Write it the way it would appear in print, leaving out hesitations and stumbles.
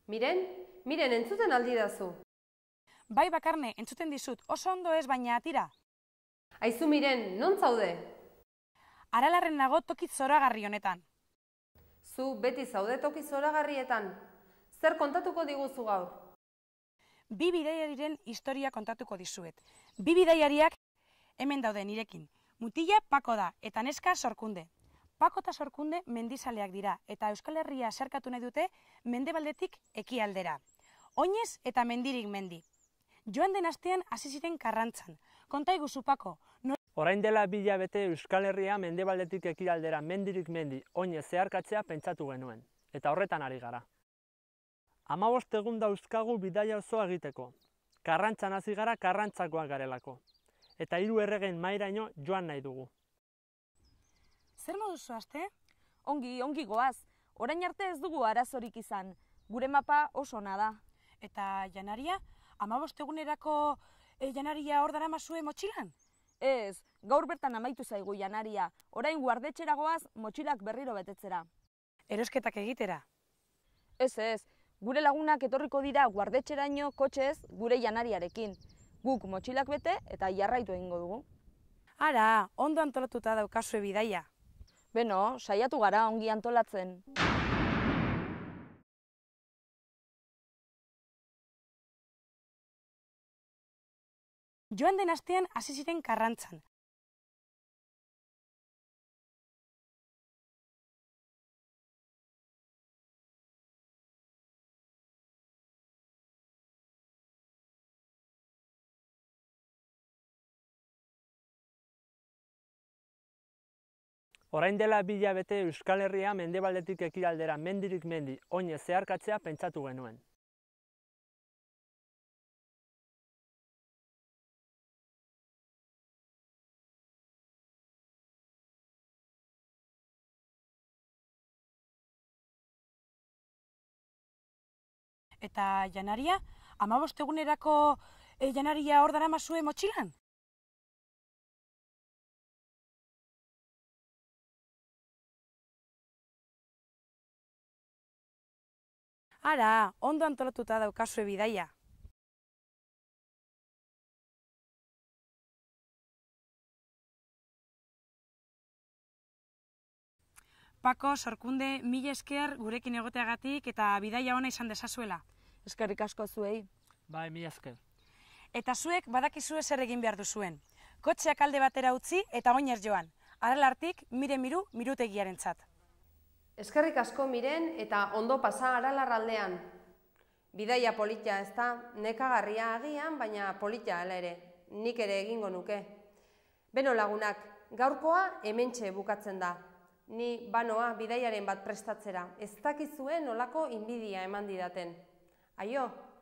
Miren, entzuten aldidazu. Bai, Bakarne, entzuten dizut, oso ondo ez, baina tira. Aizu Miren, non zaude? Aralarren nago toki zoragarri honetan. Zu beti zaude toki zoragarrietan. Zer kontatuko diguzu gaur? Bi bidaiariren historia kontatuko dizuet. Bi bidaiariak hemen daude nirekin. Mutila Pako da, eta neska Sorkunde. Pako eta Sorkunde mendizaleak dira, eta Euskal Herria zerkatu nahi dute mendebaldetik ekialdera. Oinez eta mendirik mendi. Joan den astean hasi ziren Karrantzan. Konta iguzu, Pako. Orain dela 2 hilabete Euskal Herria mendebaldetik ekialdera mendirik mendi oinez zeharkatzea pentsatu genuen, eta horretan ari gara. 15 egun dauzkagu bidaia osoa egiteko. Karrantzan hasi gara karrantzakoak garelako. Eta 3 erregen mahairaino joan nahi dugu. Zer moduzu aste? Ongi goaz. Orain arte ez dugu arazorik izan. Gure mapa oso ona da. Eta janaria? 15 egunerako janaria hor daramazue motxilan? Ez, gaur bertan amaitu zaigu janaria. Orain guardetxera goaz motxilak berriro betetzera. Erosketak egitera? Ez, gure lagunak etorriko dira guardetxeraino kotxez gure janariarekin. Guk motxilak bete eta jarraitu egingo dugu. Ara, ondo antolatuta daukazue bidaia. Beno, saiatu gara ongi antolatzen. Joan den astean hasi ziren Karrantzan. Orain dela 2 hilabete Euskal Herria mendebaldetik ekialdera mendirik mendi oinez zeharkatzea pentsatu genuen. Eta janaria? 15 egunerako janaria hor daramazue motxilan? Ara, ondo antolatuta daukazue bidaia. Pako, Sorkunde, mila esker gurekin egoteagatik eta bidaia ona izan dezazuela. Eskerrik asko zuei. Bai, mila esker. Eta zuek badakizue zer egin behar duzuen. Kotxeak alde batera utzi eta oinez joan. Aralartik mirutegiarentzat. Eskerrik asko Miren eta ondo pasa Aralarraldean. Bidaia polita ez da, nekagarria agian, baina polita hala ere. Nik ere egingo nuke. Beno lagunak, gaurkoa hementxe bukatzen da. Ni banoa bidaiaren bat prestatzera. Ez dakizue nolako inbidia eman didaten. Aio!